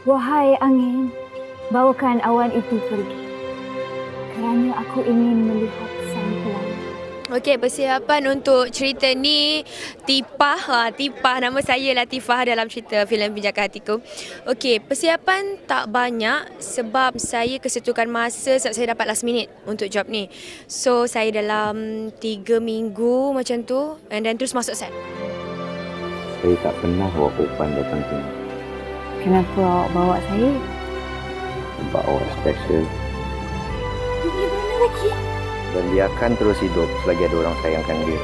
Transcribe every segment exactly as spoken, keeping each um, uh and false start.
Wahai angin, bawakan awan itu pergi. Kerana aku ingin melihat sang pelangi. Okey, persiapan untuk cerita ni Tipah, ha, Tipah nama saya Latifah dalam cerita filem Pinjamkan Hatiku. Okey, persiapan tak banyak sebab saya kesetukan masa sebab saya dapat last minute untuk job ni. So, saya dalam tiga minggu macam tu and then terus masuk set. Saya tak pernah bawa perempuan datang sini. Kenapa awak bawa saya? Sebab awak special. Ini mana lagi? Dan dia akan terus hidup selagi ada orang sayangkan dia.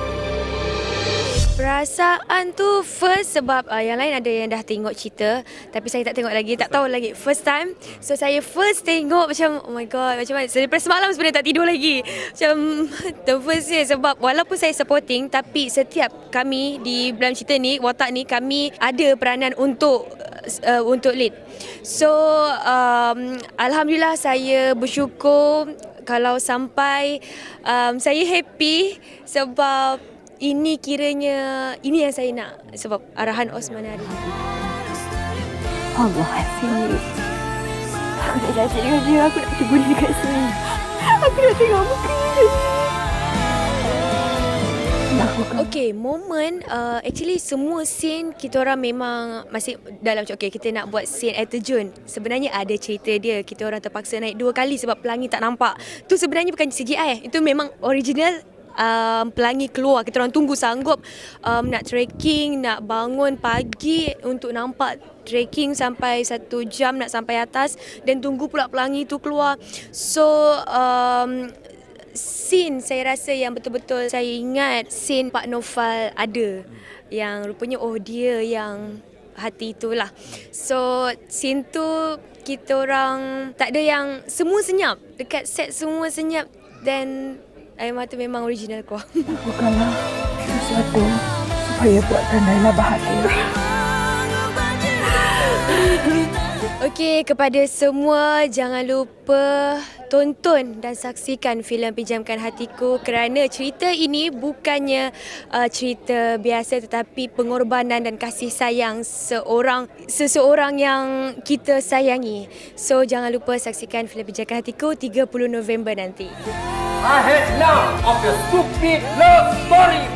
Perasaan tu first sebab uh, yang lain ada yang dah tengok cerita tapi saya tak tengok lagi, tak tahu lagi. First time. So saya first tengok macam oh my god, macam mana? Daripada semalam sebenarnya tak tidur lagi. Macam the first day sebab walaupun saya supporting tapi setiap kami di dalam cerita ni, watak ni kami ada peranan untuk uh, untuk lead. So um, alhamdulillah saya bersyukur kalau sampai um, saya happy sebab ini kiranya ini yang saya nak sebab arahan Osman hari ini. Allah Hafiz. Aku dah janji dengan dia, aku nak tunggu dia kat sini. Aku nak tengok muka dia. Okay, moment uh, actually semua scene kita orang memang masih dalam okay, kita nak buat scene air terjun. Sebenarnya ada cerita dia. Kita orang terpaksa naik dua kali sebab pelangi tak nampak. Tu sebenarnya bukan C G I. Itu memang original. Um, pelangi keluar, kita orang tunggu sanggup um, nak trekking, nak bangun pagi untuk nampak trekking sampai satu jam nak sampai atas dan tunggu pula pelangi tu keluar. So um, scene saya rasa yang betul-betul saya ingat scene Pak Naufal ada yang rupanya oh dia yang hati itulah. So scene tu kita orang tak ada yang semua senyap, dekat set semua senyap dan air mata memang original keluar. Lakukanlah sesuatu supaya buatkan Naila bahagia. Okey, kepada semua jangan lupa tonton dan saksikan filem Pinjamkan Hatiku kerana cerita ini bukannya uh, cerita biasa tetapi pengorbanan dan kasih sayang seorang seseorang yang kita sayangi. So jangan lupa saksikan filem Pinjamkan Hatiku tiga puluh November nanti. I had enough of your stupid love story.